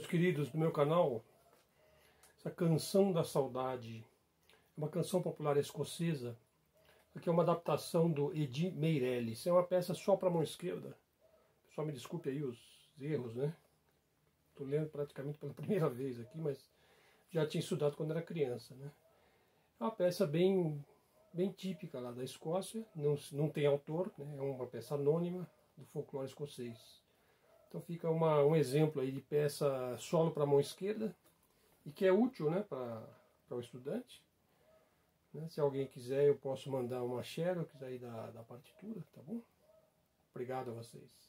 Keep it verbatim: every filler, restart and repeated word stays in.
queridos do meu canal, essa Canção da Saudade é uma canção popular escocesa. Aqui é uma adaptação do Edi Meirelles. É uma peça só para a mão esquerda. Pessoal, me desculpe aí os erros, né? Estou lendo praticamente pela primeira vez aqui, mas já tinha estudado quando era criança, né? É uma peça bem, bem típica lá da Escócia, não, não tem autor, né? É uma peça anônima do folclore escocês. Então fica uma, um exemplo aí de peça solo para a mão esquerda e que é útil, né, para o estudante. Né? Se alguém quiser, eu posso mandar uma xerox aí da, da partitura, tá bom? Obrigado a vocês.